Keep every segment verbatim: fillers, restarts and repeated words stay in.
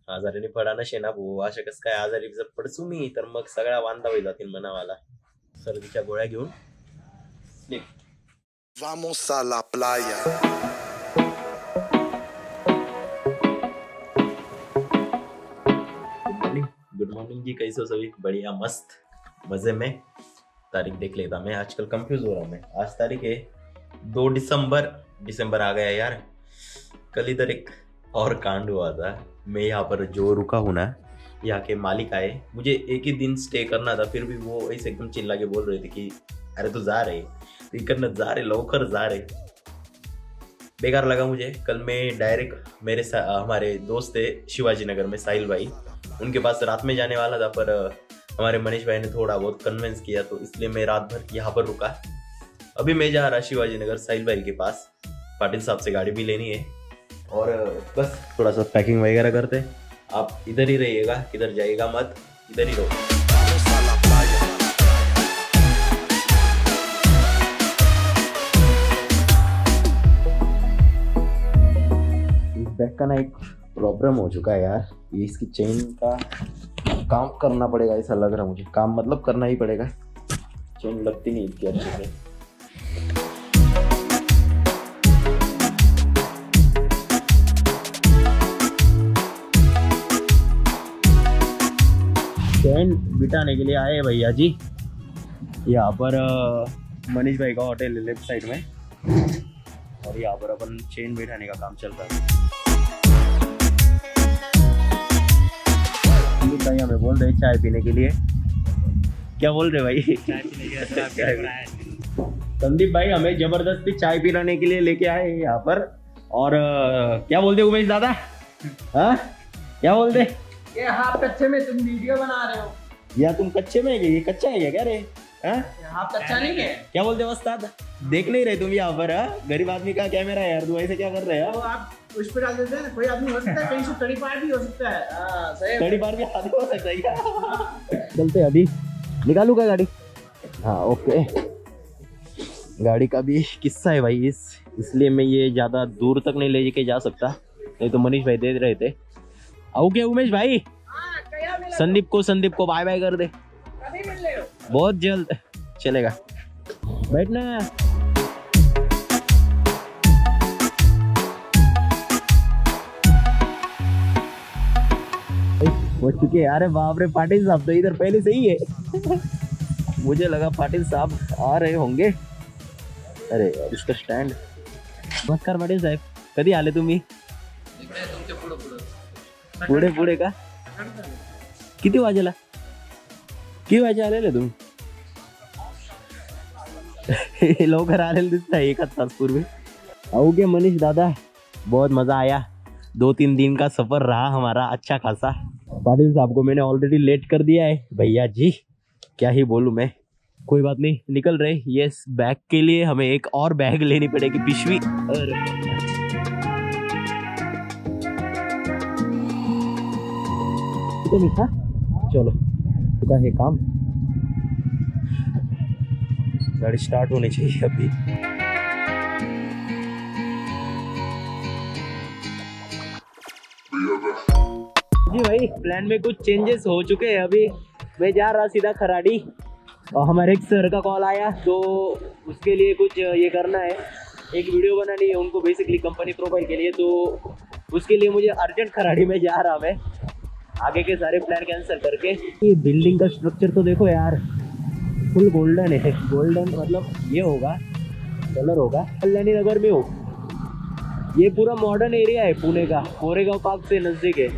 आजाराने पडा नशे ना भाऊ, अशा कसं काय आजारी जर पडसू मी तर मग सगळ्या वांदा होई जातील मनावाला. सर्दीच्या गोळ्या घेऊन निघ. Vamos a la playa. Good morning जी, कैसे हो सभी? बढ़िया मस्त मजे में. तारीख देख लेता मैं, आजकल कंफ्यूज हो रहा हूँ मैं. आज तारीख है दो दिसंबर. दिसंबर आ गया यार. कल इधर एक और कांड हुआ था. मैं यहाँ पर जो रुका हूँ ना, यहाँ के मालिक आए, मुझे एक ही दिन स्टे करना था, फिर भी वो ऐसे एकदम चिल्ला के बोल रहे थे कि अरे तू जा रहे करना, जा रहे लवकर जा रहे. बेकार लगा मुझे. कल मैं डायरेक्ट मेरे हमारे दोस्त थे शिवाजी नगर में, साहिल भाई, उनके पास रात में जाने वाला था, पर हमारे मनीष भाई ने थोड़ा बहुत कन्विंस किया, तो इसलिए मैं रात भर यहाँ पर रुका. अभी मैं जा रहा शिवाजी नगर साहिल भाई के पास. पाटिल साहब से गाड़ी भी लेनी है और बस थोड़ा सा पैकिंग वगैरह करते. आप इधर ही रहिएगा, किधर जाइएगा मत, इधर ही रहो. इस बैग का ना एक प्रॉब्लम हो चुका है यार. ये इसकी चेन का काम करना पड़ेगा ऐसा लग रहा मुझे. काम मतलब करना ही पड़ेगा. चेन लगती नहीं इसकी अच्छे से. चेन बिठाने के लिए आए भैया जी. यहाँ पर मनीष भाई का होटल है लेफ्ट साइड में, और यहाँ पर अपन चेन बिठाने का काम चल रहा है. भाई हमें बोल रहे चाय पीने के लिए. क्या बोल रहे भाई? चाय पीने के लिए. संदीप भाई हमें जबरदस्ती चाय पिलाने के लिए लेके आए यहाँ पर. और क्या बोलते उमेश दादा? हाँ क्या बोलते? ये हाथ कच्चे में तुम वीडियो बना रहे हो या तुम कच्चे में? ये कच्चा है क्या? क्या रे? हाथ कच्चा नहीं है. क्या बोलते उस्ताद? देख नहीं रहे तुम यहाँ पर? गरीब आदमी का कैमरा है यार, तू ऐसे क्या कर रहे हो? तो आप उस पर डाल देते हैं. कोई आदमी हो सकता है, कहीं से तड़ी पार भी हो सकता है. हाँ सही. तड़ी पार भी आदमी हो सकता है क्या? चलते अभी. निकालू क्या गाड़ी? हाँ ओके. गाड़ी का भी किस्सा है भाई इस इसलिए मैं ये ज्यादा दूर तक नहीं ले के जा सकता, नहीं तो मनीष भाई दे रहे थे. आओ क्या उमेश भाई? संदीप को संदीप को बाय बाय कर दे. बहुत जल्द चलेगा. बैठना. हो चुके यार. बाप रे, पाटिल साहब तो इधर पहले से ही है. मुझे लगा पाटिल साहब आ रहे होंगे. अरे यार इसका स्टँड. नमस्कार पाटील साहेब, कधी आले तुम्ही? पुढे पुढे का? किती वाजेला? किती वाजे आलेले तुम्ही? लवकर आलेले दिसता एक तास पूर्वी. आओगे मनीष दादा? बहुत मजा आया. दो तीन दिन का सफर रहा हमारा अच्छा खासा. पाटिल साहब को मैंने ऑलरेडी लेट कर दिया है भैया जी. क्या ही बोलूं मैं. कोई बात नहीं, निकल रहे. ये बैग के लिए हमें एक और बैग लेनी पड़ेगी, पिशवी. तो मीठा चलो चुका है काम. गाड़ी स्टार्ट होनी चाहिए अभी. जी भाई प्लान में कुछ चेंजेस हो चुके हैं. अभी मैं जा रहा सीधा खराड़ी, और हमारे एक सर का कॉल आया, तो उसके लिए कुछ ये करना है. एक वीडियो बनानी है उनको बेसिकली कंपनी प्रोफाइल के लिए, तो उसके लिए मुझे अर्जेंट खराड़ी में जा रहा मैं. आगे के सारे प्लान कैंसिल करके. ये बिल्डिंग का स्ट्रक्चर तो देखो यार, फुल गोल्डन है. गोल्डन मतलब ये होगा, कलर होगा कल्याणी नगर में हो. ये पूरा मॉडर्न एरिया है पुणे का, कोरेगांव पार्क से नजदीक है.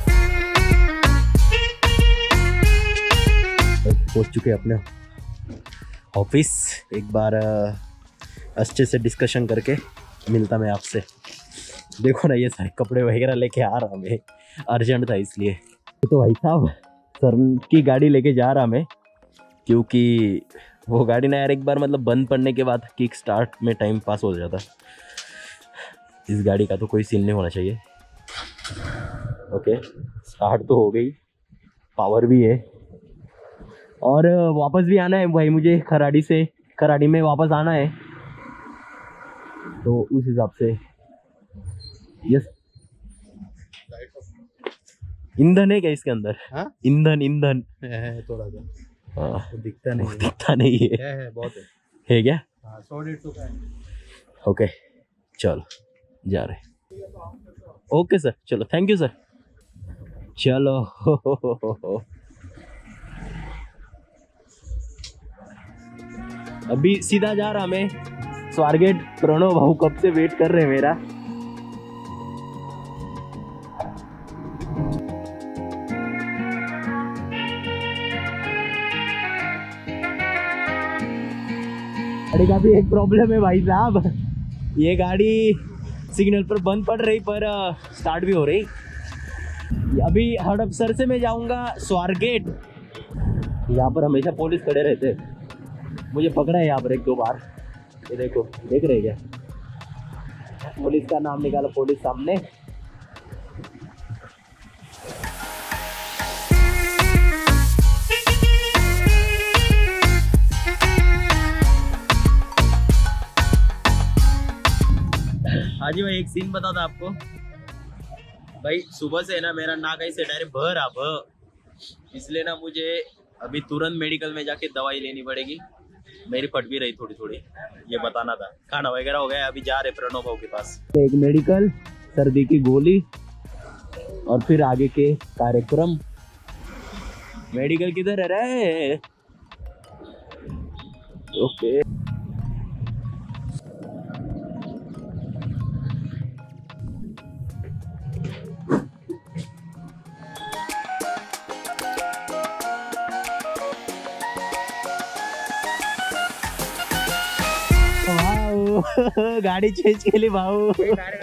पहुंच चुके अपने ऑफिस. एक बार अच्छे से डिस्कशन करके मिलता मैं आपसे. देखो ना ये सारे कपड़े वगैरह लेके आ रहा मैं, अर्जेंट था इसलिए. तो भाई साहब सर की गाड़ी लेके जा रहा मैं, क्योंकि वो गाड़ी ना यार एक बार मतलब बंद पड़ने के बाद किक स्टार्ट में टाइम पास हो जाता. इस गाड़ी का तो कोई सीन नहीं होना चाहिए. ओके स्टार्ट तो हो गई, पावर भी है, और वापस भी आना है भाई मुझे खराड़ी से. खराड़ी में वापस आना है, तो उस हिसाब से यस ईंधन है क्या इसके अंदर? हाँ? ईंधन ईंधन है, है थोड़ा सा, हाँ, वो दिखता नहीं है। दिखता नहीं है, है, है बहुत है। है क्या? हाँ, सौ डेढ़ सौ का है। ओके चलो जा रहे। ओके सर, चलो थैंक यू सर। चलो अभी सीधा जा रहा मैं स्वारगेट। प्रणव भाऊ कब से वेट कर रहे हैं मेरा। गाड़ी का भी एक प्रॉब्लम है भाई साहब, ये गाड़ी सिग्नल पर बंद पड़ रही पर स्टार्ट भी हो रही। अभी हड़पसर से मैं जाऊंगा स्वारगेट। यहाँ पर हमेशा पुलिस खड़े रहते हैं, मुझे पकड़ा है यहाँ पर एक दो बार। ये देखो, देख रहे क्या, पुलिस का नाम निकाला, पुलिस सामने। हाँ जी भाई, एक सीन बता था आपको भाई। सुबह से ना मेरा नाक ऐसे डायरेक्ट भर रहा भ, इसलिए ना मुझे अभी तुरंत मेडिकल में जाके दवाई लेनी पड़ेगी। मेरी फट भी रही थोड़ी थोड़ी, ये बताना था। खाना वगैरह हो गया, अभी जा रहे प्रणव भाऊ के पास। एक मेडिकल, सर्दी की गोली और फिर आगे के कार्यक्रम। मेडिकल किधर है रे? ओके गाड़ी चेंज केली भाऊ।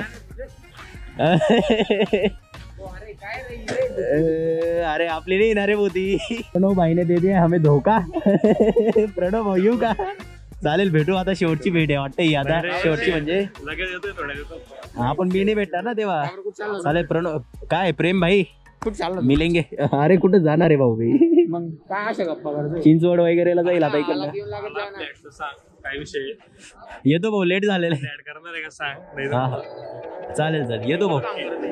अरे आपली नाही येणार होती। प्रणव भाईने दे दिया हमें धोका। प्रणव भाऊ येऊ का? चालेल, भेटू आता। शेवटची भेट आहे वाटतं ही आता, शेवटची म्हणजे हा, पण मी नाही भेटणार ना तेव्हा। चालेल प्रणव, काय प्रेम भाई मिलेंगे। अरे कुठं जाणार आहे भाऊ भाई? मग काय अशा गप्पा करतोय? चिंचवड वगैरेला जाईल आता इकडनं। काय विषय? येतो भाऊ, लेट झालेलं आहे। ऍड करणार आहे का सांग? हा हा चालेल चालेल, येतो भाऊ।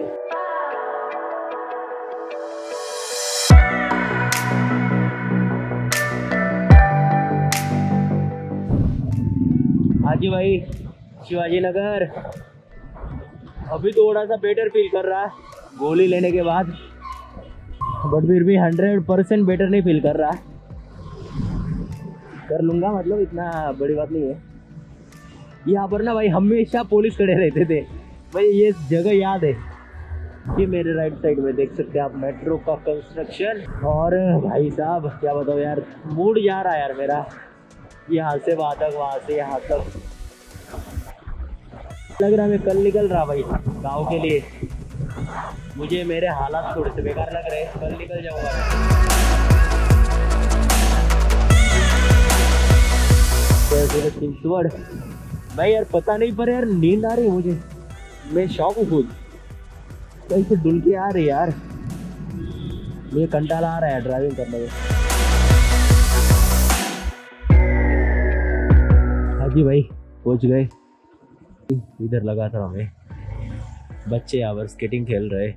हाजी भाई, शिवाजी नगर। अभी थोड़ा सा बेटर फील कर रहा है गोली लेने के बाद, बट फिर भी हंड्रेड परसेंट बेटर नहीं फील कर रहा। कर लूंगा, मतलब इतना बड़ी बात नहीं है। यहाँ पर ना भाई हमेशा पुलिस खड़े रहते थे भाई। ये जगह याद है, ये मेरे राइट साइड में देख सकते हैं आप मेट्रो का कंस्ट्रक्शन। और भाई साहब क्या बताओ यार, मूड जा रहा है यार मेरा, यहाँ से वहाँ तक, वहाँ से यहाँ तक। लग रहा मैं कल निकल रहा भाई गाँव के लिए। मुझे मेरे हालात थोड़े से बेकार लग रहे हैं, कल निकल जाऊंगा चिंचवड़ भाई। यार पता नहीं पर यार नींद आ रही है मुझे, मैं शौक हूँ खुद। कैसे डुल के आ रही यार, मुझे कंटाला आ रहा है ड्राइविंग करने में। हाँ जी भाई, पहुँच गए। इधर लगा था हमें, बच्चे यहाँ पर स्केटिंग खेल रहे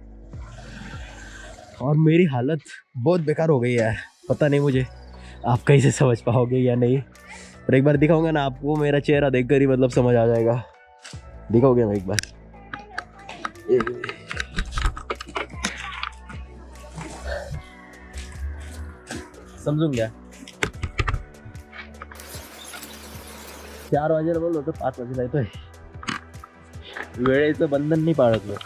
और मेरी हालत बहुत बेकार हो गई है। पता नहीं मुझे आप कैसे समझ पाओगे या नहीं, पर एक बार दिखाऊंगा ना आपको, मेरा चेहरा देखकर ही मतलब समझ आ जाएगा। दिखाओगे ना एक बार? समझून क्या? चार वाजेला बोललो तर पाच वाजेला येतोय। वेळेचं बंधन नाही पाळत मी,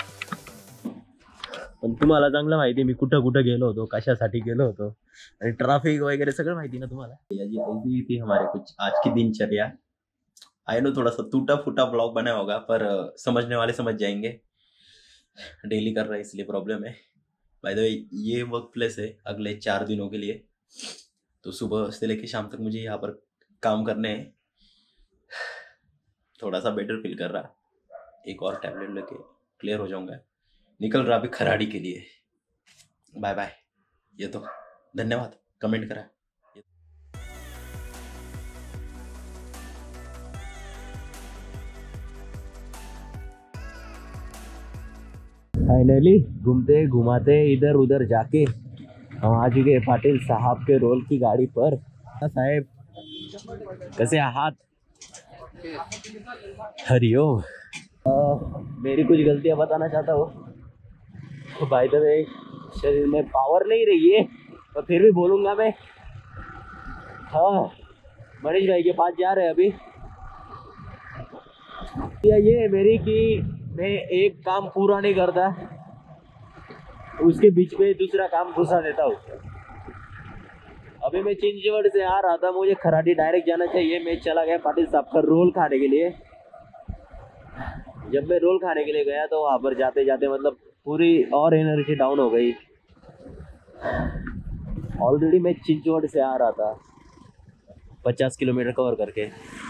पण तुम्हाला चांगलं माहिती मी कुठं कुठं गेलो होतो, कशासाठी गेलो होतो, आणि ट्रैफिक वगैरह सगळं माहिती ना तुम्हाला। ये थी हमारे कुछ आज की दिनचर्या। आई नो थोड़ा सा टूटा फूटा ब्लॉग बना होगा, पर समझने वाले समझ जाएंगे। डेली कर रहे हैं इसलिए प्रॉब्लम है। बाय द वे ये वर्क प्लेस है अगले चार दिनों के लिए, तो सुबह से लेके शाम तक मुझे यहाँ पर काम करने हैं। थोड़ा सा बेटर फील कर रहा, एक और टैबलेट लेके क्लियर हो जाऊंगा। निकल रहा अभी खराड़ी के लिए। Bye bye. ये तो धन्यवाद, कमेंट करा। फाइनली घूमते घुमाते इधर उधर जाके हम आ चुके पाटिल साहब के रोल की गाड़ी पर। साहेब कैसे आहात? हरिओम। मेरी कुछ गलतियां बताना चाहता हूँ। बाय द वे शरीर में पावर नहीं रही है तो फिर भी बोलूँगा मैं। हाँ मनीष भाई के पास जा रहे हैं अभी। ये है मेरी कि मैं एक काम पूरा नहीं करता, उसके बीच में दूसरा काम घुसा देता हूँ। अभी मैं चिंचवड़ से आ रहा था, मुझे खराड़ी डायरेक्ट जाना चाहिए। मैं चला गया पाटिल साहब का रोल खाने के लिए। जब मैं रोल खाने के लिए गया तो वहाँ पर जाते जाते मतलब पूरी और एनर्जी डाउन हो गई। ऑलरेडी मैं चिंचवड़ से आ रहा था पचास किलोमीटर कवर करके,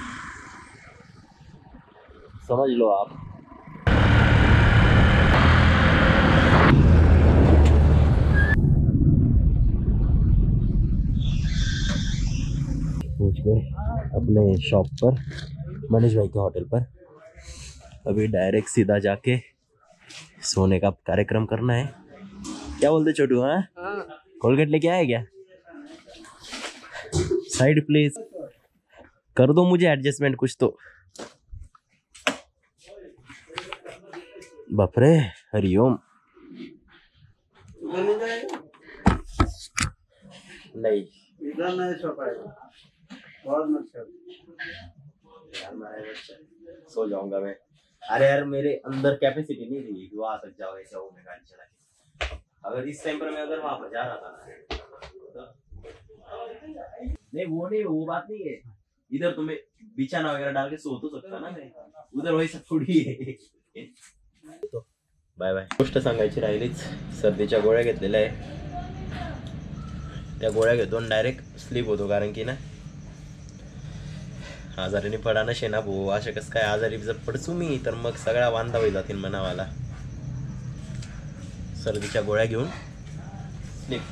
समझ लो आप। पहुंच गए अपने शॉप पर, मनीष भाई के होटल पर। अभी डायरेक्ट सीधा जाके सोने का कार्यक्रम करना है। क्या बोलते छोटू? हाँ कोलगेट लेके आए क्या? साइड प्लीज कर दो मुझे एडजस्टमेंट कुछ तो। बापरे हरिओम। नहीं इधर नहीं सो पाएगा, बहुत मच्छर। सो जाऊंगा मैं। अरे यार मेरे अंदर कैपेसिटी नहीं थी कि वहां तक जाओ ऐसा मैं गाड़ी चला के। अगर इस टाइम पर मैं अगर वहां पर जा रहा था ना, नहीं वो नहीं, वो बात नहीं है। इधर तुम्हें बिछाना वगैरह डाल के सो तो सकता ना मैं, उधर वैसा थोडी आहे। Bye bye. गोष्ट सांगायची राहिलीच, सर्दीच्या गोळ्या घेतलेल्या आहे। त्या गोळ्या घेतो आणि डायरेक्ट स्लीप होतो, कारण की ना आजारीने पडा ना शेना भाऊ, असे कसं काय आजारी जर पडचू मी तर मग सगळा वांदा होई जातील मनावाला। सर्दीच्या गोळ्या घेऊन स्लीप।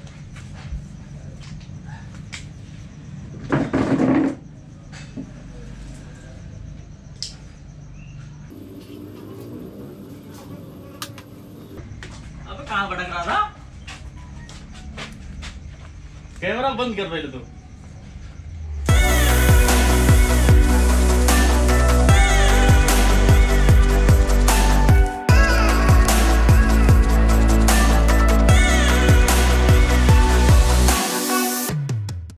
अब कहाँ भटक रहा था? कैमरा बंद कर पहले तो।